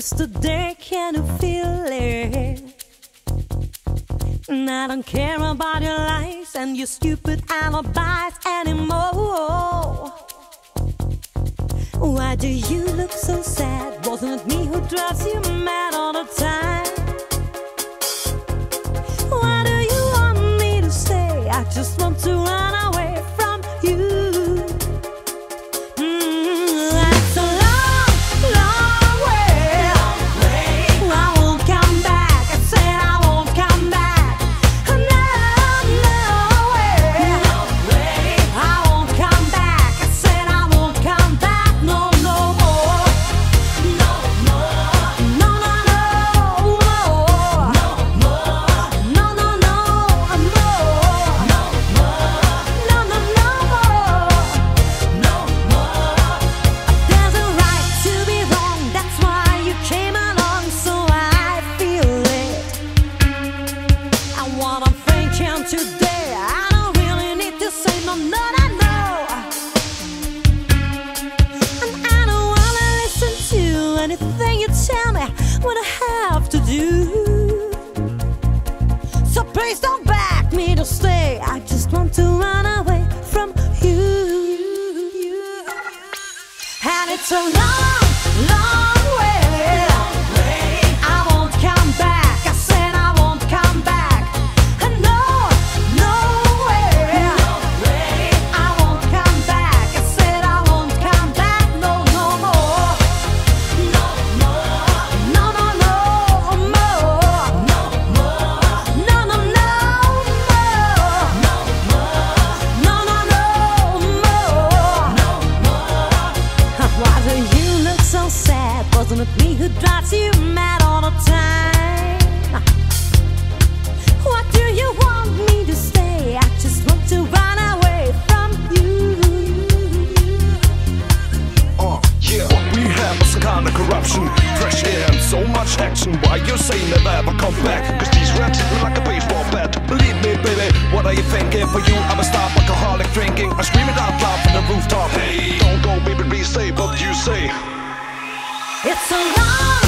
yesterday, can you feel it? And I don't care about your lies and your stupid alibis anymore. Why do you look so sad? Wasn't it me who drives you mad all the time? Why do you want me to stay? I just want to run away from you. That's a long, long way. I won't come back. I said I won't come back. No, no way. I won't come back. I said I won't come back. No, no more. No more. No, no, no more. No more. No, no, no more. No more. No, no, no more. No more. There's a right to be wrong. That's why you came along. So I feel it. And what I'm thinking today, I don't really need to say no, no, no, no. And I don't wanna listen to anything you tell me what I have to do. So please don't beg me to stay. I just want to run away from you. And it's a long, long way. I won't come back. I said I won't come back. And no, no way. I won't come back. I said I won't come back. No, no more. No more. No, no, no more. No more. No, no, no more. No more. No, no, no more. No more. Why do you look so sad? Wasn't it me who drives you mad all the time? Why do you want me to stay? I just want to run away from you. Yeah, what we have is some kind of corruption, fresh air and so much action. Why you say never ever come back? Cause these raps hit me like a baseball bat. Believe me, baby, what are you thinking? For you, I'm a star alcoholic drinking. I scream it out loud from the rooftop. Hey, don't go, baby, please say what you say. It's a long